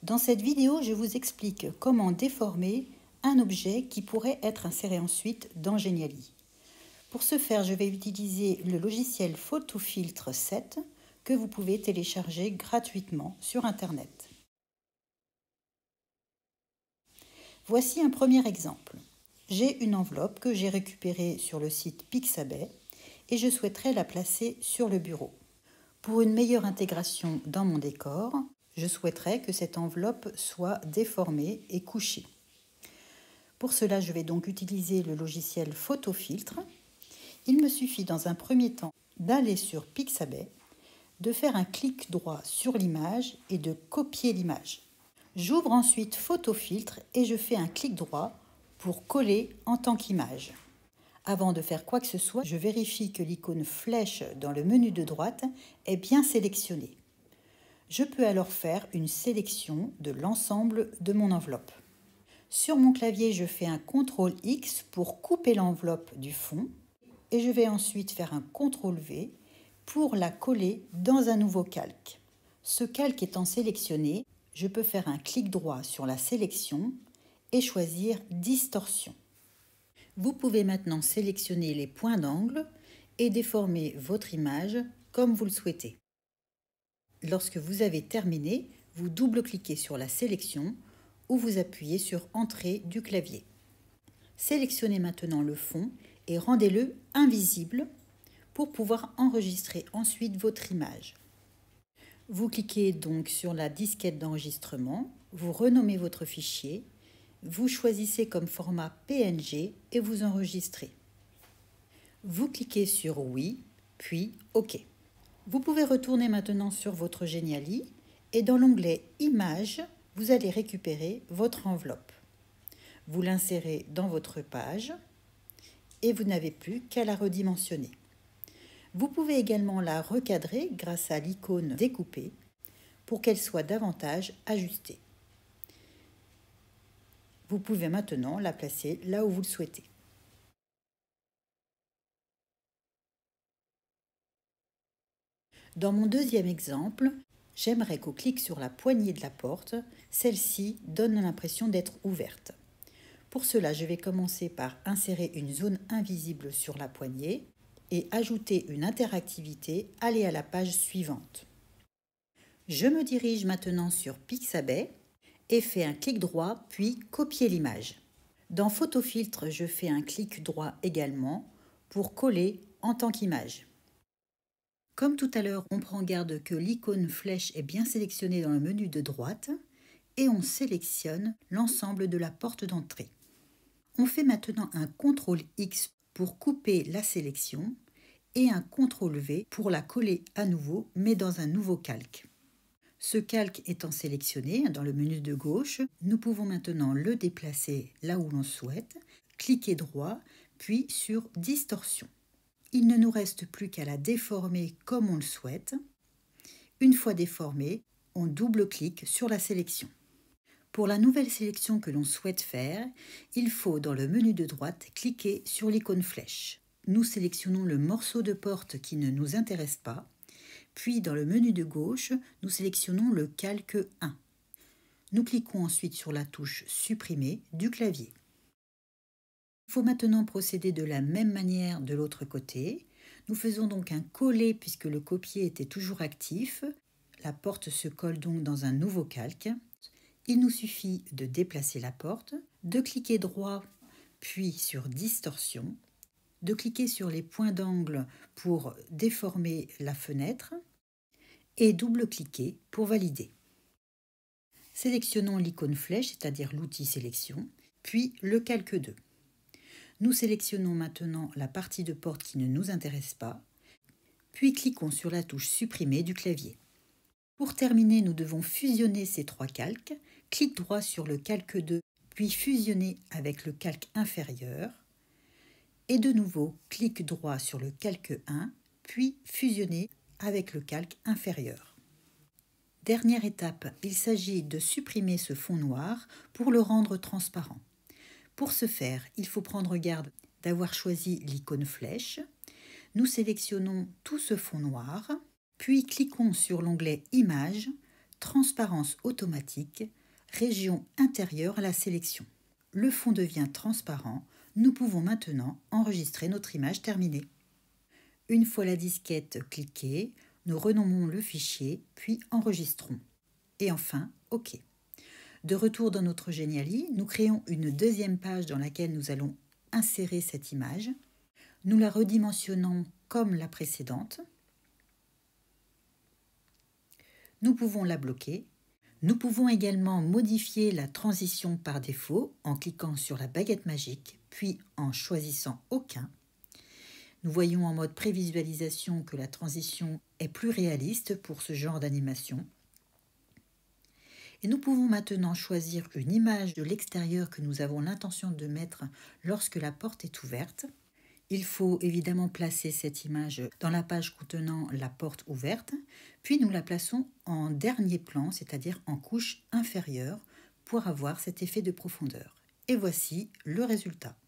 Dans cette vidéo, je vous explique comment déformer un objet qui pourrait être inséré ensuite dans Geniali. Pour ce faire, je vais utiliser le logiciel PhotoFiltre 7 que vous pouvez télécharger gratuitement sur Internet. Voici un premier exemple. J'ai une enveloppe que j'ai récupérée sur le site Pixabay et je souhaiterais la placer sur le bureau. Pour une meilleure intégration dans mon décor, je souhaiterais que cette enveloppe soit déformée et couchée. Pour cela, je vais donc utiliser le logiciel PhotoFiltre. Il me suffit dans un premier temps d'aller sur Pixabay, de faire un clic droit sur l'image et de copier l'image. J'ouvre ensuite PhotoFiltre et je fais un clic droit pour coller en tant qu'image. Avant de faire quoi que ce soit, je vérifie que l'icône flèche dans le menu de droite est bien sélectionnée. Je peux alors faire une sélection de l'ensemble de mon enveloppe. Sur mon clavier, je fais un CTRL X pour couper l'enveloppe du fond et je vais ensuite faire un CTRL V pour la coller dans un nouveau calque. Ce calque étant sélectionné, je peux faire un clic droit sur la sélection et choisir Distorsion. Vous pouvez maintenant sélectionner les points d'angle et déformer votre image comme vous le souhaitez. Lorsque vous avez terminé, vous double-cliquez sur la sélection ou vous appuyez sur Entrée du clavier. Sélectionnez maintenant le fond et rendez-le invisible pour pouvoir enregistrer ensuite votre image. Vous cliquez donc sur la disquette d'enregistrement, vous renommez votre fichier, vous choisissez comme format PNG et vous enregistrez. Vous cliquez sur Oui, puis OK. Vous pouvez retourner maintenant sur votre Geniali et dans l'onglet Images, vous allez récupérer votre enveloppe. Vous l'insérez dans votre page et vous n'avez plus qu'à la redimensionner. Vous pouvez également la recadrer grâce à l'icône découpée pour qu'elle soit davantage ajustée. Vous pouvez maintenant la placer là où vous le souhaitez. Dans mon deuxième exemple, j'aimerais qu'au clic sur la poignée de la porte, celle-ci donne l'impression d'être ouverte. Pour cela, je vais commencer par insérer une zone invisible sur la poignée et ajouter une interactivité, aller à la page suivante. Je me dirige maintenant sur Pixabay et fais un clic droit puis copier l'image. Dans PhotoFiltre, je fais un clic droit également pour coller en tant qu'image. Comme tout à l'heure, on prend garde que l'icône flèche est bien sélectionnée dans le menu de droite et on sélectionne l'ensemble de la porte d'entrée. On fait maintenant un CTRL X pour couper la sélection et un CTRL V pour la coller à nouveau, mais dans un nouveau calque. Ce calque étant sélectionné dans le menu de gauche, nous pouvons maintenant le déplacer là où l'on souhaite, cliquer droit, puis sur Distorsion. Il ne nous reste plus qu'à la déformer comme on le souhaite. Une fois déformée, on double-clique sur la sélection. Pour la nouvelle sélection que l'on souhaite faire, il faut dans le menu de droite cliquer sur l'icône flèche. Nous sélectionnons le morceau de porte qui ne nous intéresse pas, puis dans le menu de gauche, nous sélectionnons le calque 1. Nous cliquons ensuite sur la touche Supprimer du clavier. Il faut maintenant procéder de la même manière de l'autre côté. Nous faisons donc un coller puisque le copier était toujours actif. La porte se colle donc dans un nouveau calque. Il nous suffit de déplacer la porte, de cliquer droit puis sur Distorsion, de cliquer sur les points d'angle pour déformer la fenêtre et double-cliquer pour valider. Sélectionnons l'icône flèche, c'est-à-dire l'outil sélection, puis le calque 2. Nous sélectionnons maintenant la partie de porte qui ne nous intéresse pas, puis cliquons sur la touche Supprimer du clavier. Pour terminer, nous devons fusionner ces trois calques. Clic droit sur le calque 2, puis fusionner avec le calque inférieur. Et de nouveau, clic droit sur le calque 1, puis fusionner avec le calque inférieur. Dernière étape, il s'agit de supprimer ce fond noir pour le rendre transparent. Pour ce faire, il faut prendre garde d'avoir choisi l'icône flèche. Nous sélectionnons tout ce fond noir, puis cliquons sur l'onglet Images, transparence automatique, région intérieure à la sélection. Le fond devient transparent, nous pouvons maintenant enregistrer notre image terminée. Une fois la disquette cliquée, nous renommons le fichier, puis enregistrons. Et enfin, OK. De retour dans notre Geniali, nous créons une deuxième page dans laquelle nous allons insérer cette image. Nous la redimensionnons comme la précédente. Nous pouvons la bloquer. Nous pouvons également modifier la transition par défaut en cliquant sur la baguette magique, puis en choisissant aucun. Nous voyons en mode prévisualisation que la transition est plus réaliste pour ce genre d'animation. Et nous pouvons maintenant choisir une image de l'extérieur que nous avons l'intention de mettre lorsque la porte est ouverte. Il faut évidemment placer cette image dans la page contenant la porte ouverte, puis nous la plaçons en dernier plan, c'est-à-dire en couche inférieure, pour avoir cet effet de profondeur. Et voici le résultat.